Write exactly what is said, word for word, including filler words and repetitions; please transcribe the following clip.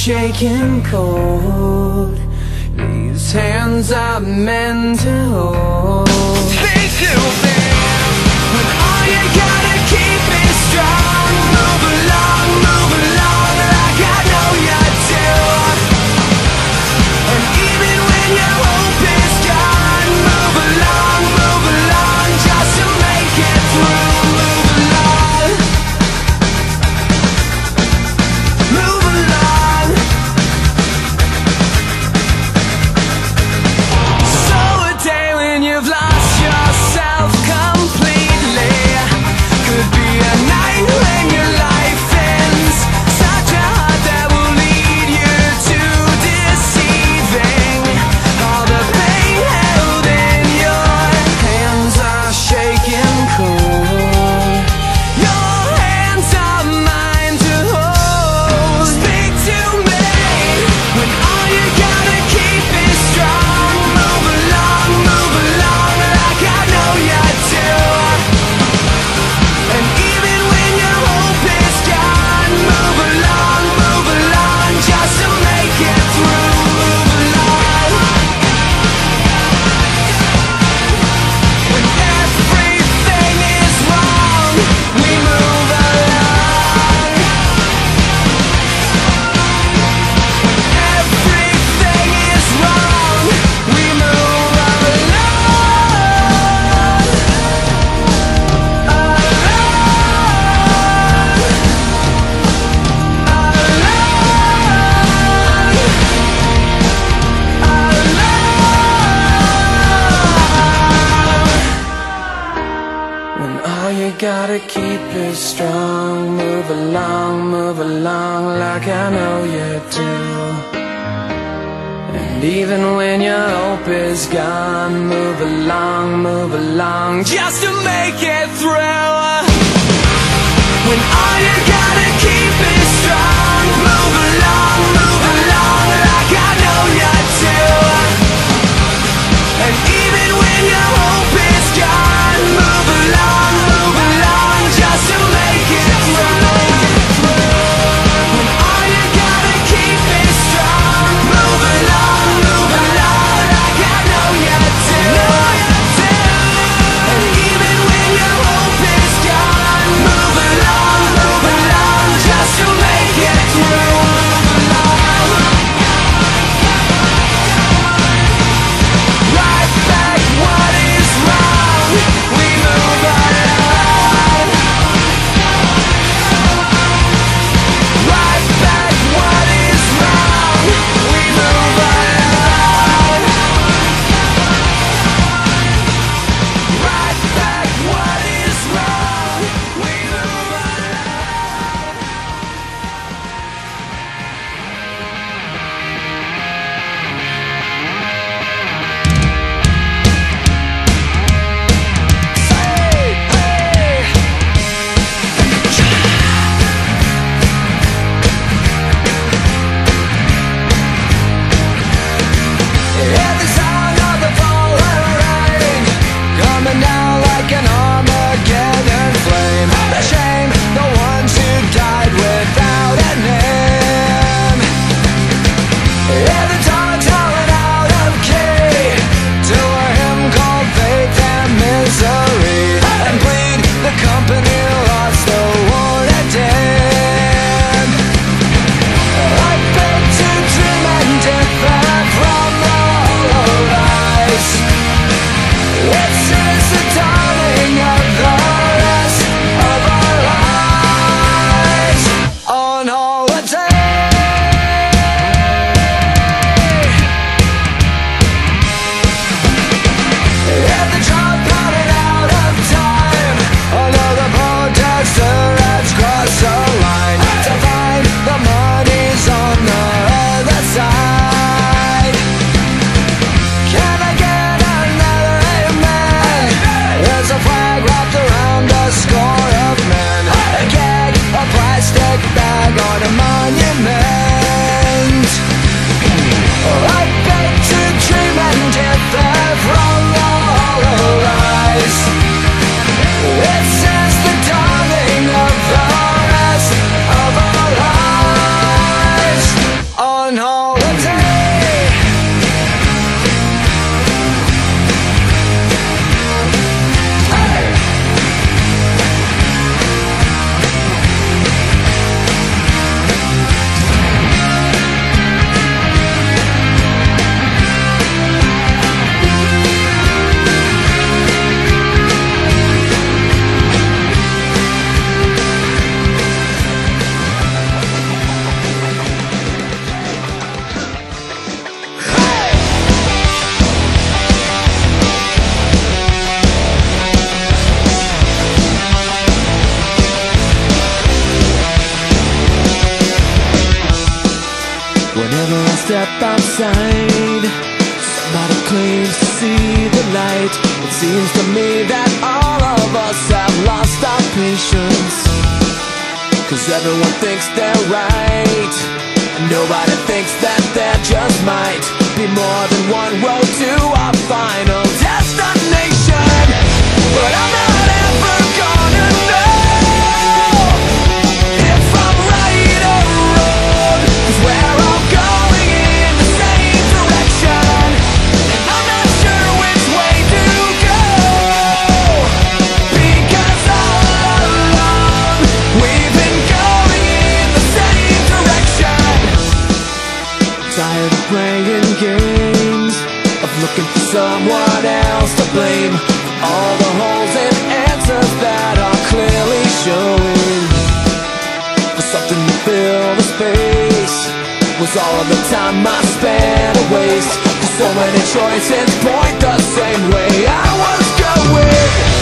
shaking cold. These hands are meant to hold. Speak to me when all you gotta keep is strong. Move along, move along like I know you do. And even when your hope is gone, move along, move along just to make it through. Move along, move along. So a day when you've lost yourself completely could be a night when your life ends. Such a heart that will lead you to deceiving. All the pain held in your hands are shaking cold. Your hands are mine to hold. Speak to me when all you gotta keep is strong. Move along, move along like I know you do. And even when your hope is gone, move along, move along just to make it through. Move along when everything is wrong. We move along when everything is wrong. We move along, when all you gotta keep is strong. Move along, move along like I know you do. And even when your hope is gone, move along, move along just to make it through. When all you gotta keep is strong. Move along, move along like I know you do. And even when your hope is gone, move along, move along just to make it through. When all you gotta keep is strong. Move along, move along like I know you do. And even when your hope is gone, move along, move along. Seems to me that all of us have lost our patience, 'cause everyone thinks they're right, and nobody thinks that there just might be more than one road to our final destination. But I'm not ever gonna know if I'm right or wrong, 'cause we're all going in the same direction, and I'm not sure which way to go, because all along we've been going in the same direction. Tired of playing games, of looking for someone else to blame, all the holes and answers that are clearly showing. For something to fill the space was all of the time I spent a waste, 'cause so many choices point the same way. I was going